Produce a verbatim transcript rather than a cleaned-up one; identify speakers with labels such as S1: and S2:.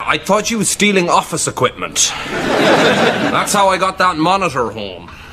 S1: I thought you was stealing office equipment. That's how I got that monitor home.